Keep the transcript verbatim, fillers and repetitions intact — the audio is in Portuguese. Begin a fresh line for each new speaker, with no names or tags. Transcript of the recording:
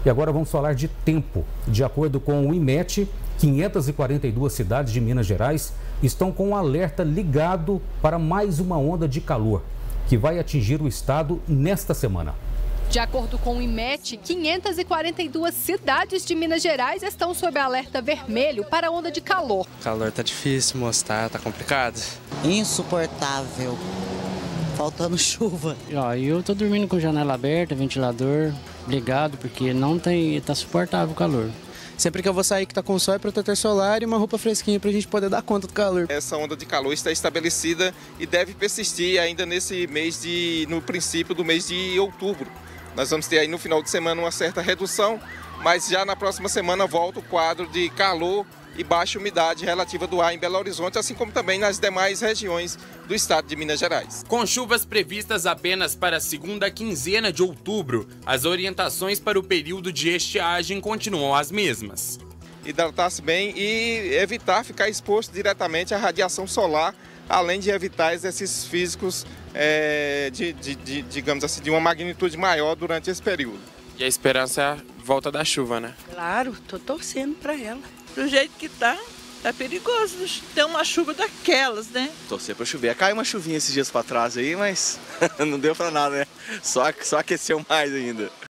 E agora vamos falar de tempo. De acordo com o IMET, quinhentas e quarenta e duas cidades de Minas Gerais estão com um alerta ligado para mais uma onda de calor, que vai atingir o estado nesta semana.
De acordo com o IMET, quinhentas e quarenta e duas cidades de Minas Gerais estão sob alerta vermelho para a onda de calor.
O calor tá difícil, moço, tá, tá complicado.
Insuportável. Faltando chuva.
Ó, eu tô dormindo com janela aberta, ventilador ligado, porque não tem, tá suportável o calor.
Sempre que eu vou sair que tá com sol é protetor solar e uma roupa fresquinha pra gente poder dar conta do calor.
Essa onda de calor está estabelecida e deve persistir ainda nesse mês de, no princípio do mês de outubro. Nós vamos ter aí no final de semana uma certa redução, mas já na próxima semana volta o quadro de calor e baixa umidade relativa do ar em Belo Horizonte, assim como também nas demais regiões do estado de Minas Gerais.
Com chuvas previstas apenas para a segunda quinzena de outubro, as orientações para o período de estiagem continuam as mesmas.
Hidratar-se bem e evitar ficar exposto diretamente à radiação solar, além de evitar exercícios físicos é, de, de, de, digamos assim, de uma magnitude maior durante esse período.
E a esperança é a volta da chuva, né?
Claro, tô torcendo para ela. Do jeito que tá, tá perigoso ter uma chuva daquelas, né?
Torcer para chover. Caiu uma chuvinha esses dias para trás aí, mas não deu para nada, né? Só, só aqueceu mais ainda.